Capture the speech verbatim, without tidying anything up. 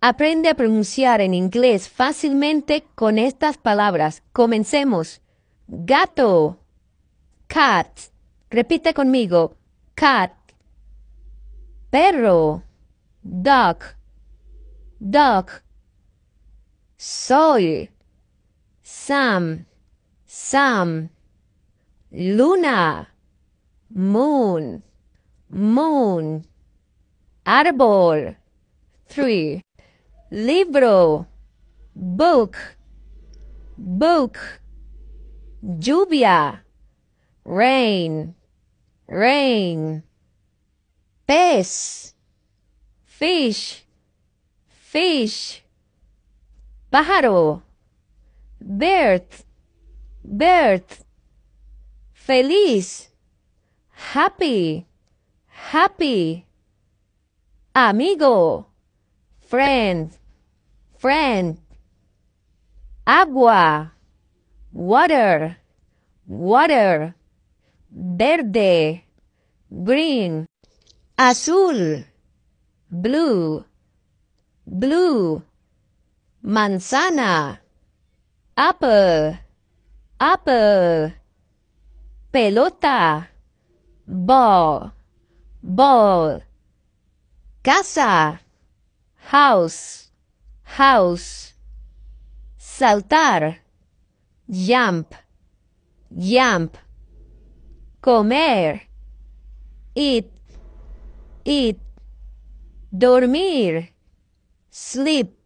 Aprende a pronunciar en inglés fácilmente con estas palabras. Comencemos. Gato. Cat. Repite conmigo. Cat. Perro. Dog. Dog. Soy. Sam. Sam. Luna. Moon. Moon. Árbol. Tree. Libro. Book. Book. Lluvia. Rain. Rain. Pez. Fish. Fish. Pájaro. Bird. Bird. Feliz. Happy. Happy. Amigo. Friend. Friend. Agua. Water. Water. Verde. Green. Azul. Blue. Blue. Manzana. Apple. Apple. Pelota. Ball. Ball. Casa. House. House. Saltar. Jump. Jump. Comer. Eat. Eat. Dormir. Sleep.